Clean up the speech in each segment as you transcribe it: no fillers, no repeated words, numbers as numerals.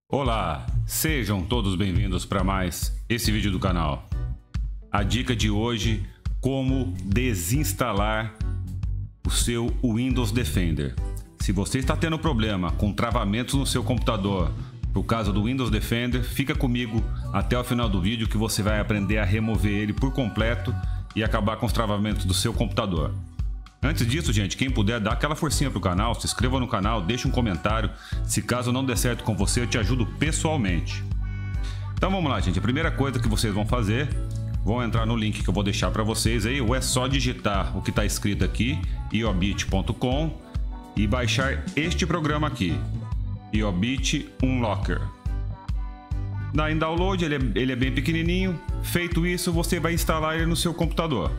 Olá, sejam todos bem-vindos para mais esse vídeo do canal. A dica de hoje: como desinstalar o seu Windows Defender. Se você está tendo problema com travamentos no seu computador por causa do Windows Defender, fica comigo até o final do vídeo que você vai aprender a remover ele por completo e acabar com os travamentos do seu computador. Antes disso, gente, quem puder, dá aquela forcinha pro canal, se inscreva no canal, deixe um comentário. Se caso não der certo com você, eu te ajudo pessoalmente. Então vamos lá, gente. A primeira coisa que vocês vão fazer, vão entrar no link que eu vou deixar para vocês aí, ou é só digitar o que está escrito aqui, iobit.com, e baixar este programa aqui, Iobit Unlocker. Dá em download, ele é bem pequenininho. Feito isso, você vai instalar ele no seu computador.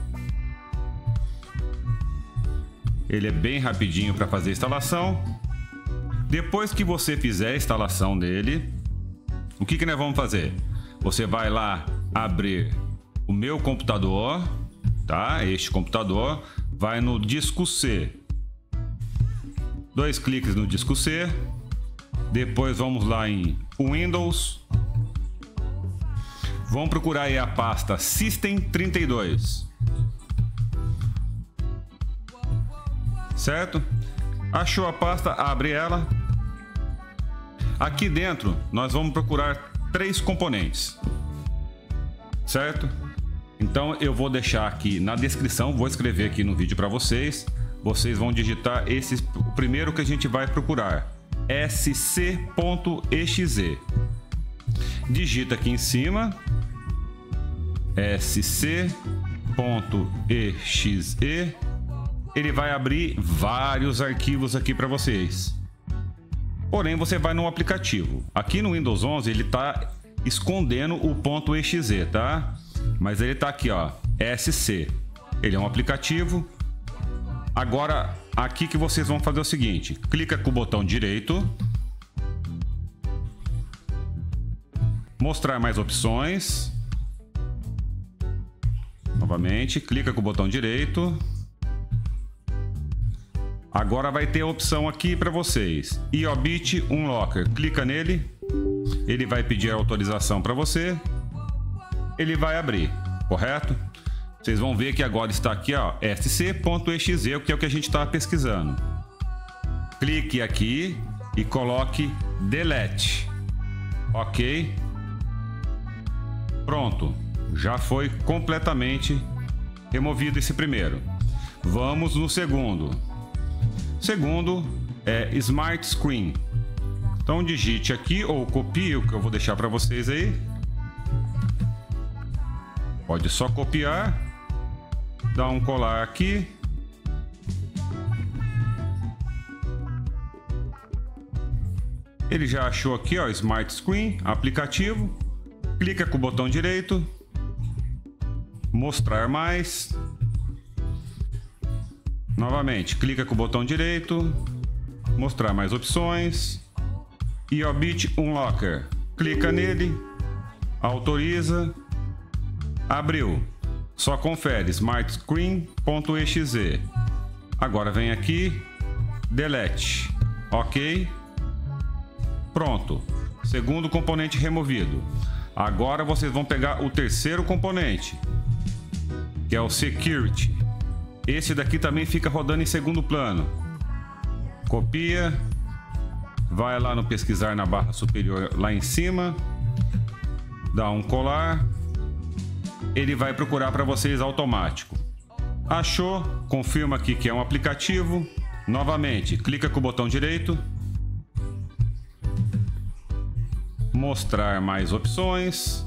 Ele é bem rapidinho para fazer a instalação. Depois que você fizer a instalação dele, o que nós vamos fazer? Você vai lá abrir o meu computador, tá? Este computador, vai no disco C. 2 cliques no disco C. Depois vamos lá em Windows. Vamos procurar aí a pasta System32. Certo? Achou a pasta, abre ela. Aqui dentro nós vamos procurar 3 componentes. Certo? Então eu vou deixar aqui na descrição, vou escrever aqui no vídeo para vocês. Vocês vão digitar o primeiro que a gente vai procurar, sc.exe. Digita aqui em cima sc.exe. Ele vai abrir vários arquivos aqui para vocês. Porém, você vai no aplicativo. Aqui no Windows 11 ele está escondendo o .exe, tá? Mas ele está aqui, ó, SC. Ele é um aplicativo. Agora, aqui que vocês vão fazer o seguinte: clica com o botão direito, mostrar mais opções. Novamente, clica com o botão direito. Agora vai ter a opção aqui para vocês, Iobit Unlocker. Clica nele, ele vai pedir autorização para você, ele vai abrir, correto? Vocês vão ver que agora está aqui, ó, sc.exe, que é o que a gente está pesquisando. Clique aqui e coloque Delete. Ok? Pronto, já foi completamente removido esse primeiro. Vamos no segundo. Segundo é Smart Screen. Então digite aqui ou copie o que eu vou deixar para vocês aí. Pode só copiar, dar um colar aqui. Ele já achou aqui, ó, Smart Screen, aplicativo. Clica com o botão direito, mostrar mais. Novamente, clica com o botão direito, mostrar mais opções, Iobit Unlocker. Clica nele, autoriza, abriu. Só confere smartscreen.exe. Agora vem aqui, Delete. Ok? Pronto. Segundo componente removido. Agora vocês vão pegar o terceiro componente, que é o Security. Esse daqui também fica rodando em segundo plano. Copia, vai lá no pesquisar na barra superior lá em cima, dá um colar, ele vai procurar para vocês automático. Achou? Confirma aqui que é um aplicativo. Novamente, clica com o botão direito, mostrar mais opções,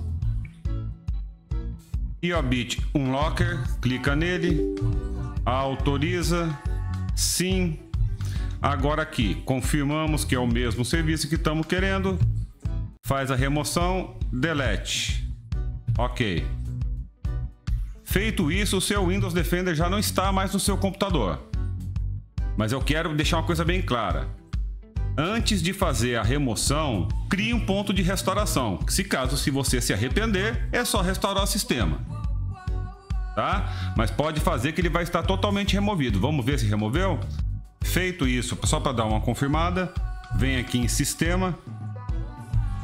Iobit Unlocker, clica nele, autoriza, sim. Agora aqui, confirmamos que é o mesmo serviço que estamos querendo. Faz a remoção, delete. Ok. Feito isso, o seu Windows Defender já não está mais no seu computador. Mas eu quero deixar uma coisa bem clara. Antes de fazer a remoção, crie um ponto de restauração. Se você se arrepender, é só restaurar o sistema. Tá? Mas pode fazer que ele vai estar totalmente removido. Vamos ver se removeu? Feito isso, só para dar uma confirmada, vem aqui em Sistema,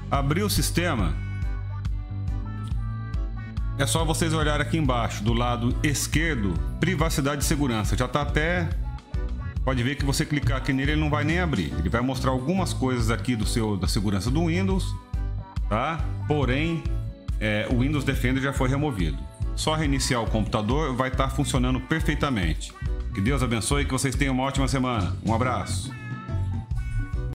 Abrir o sistema, é só vocês olharem aqui embaixo, do lado esquerdo, privacidade e segurança. Já tá até... Pode ver que você clicar aqui nele, ele não vai nem abrir. Ele vai mostrar algumas coisas aqui da segurança do Windows, tá? Porém, o Windows Defender já foi removido. Só reiniciar o computador vai estar funcionando perfeitamente. Que Deus abençoe e que vocês tenham uma ótima semana. Um abraço.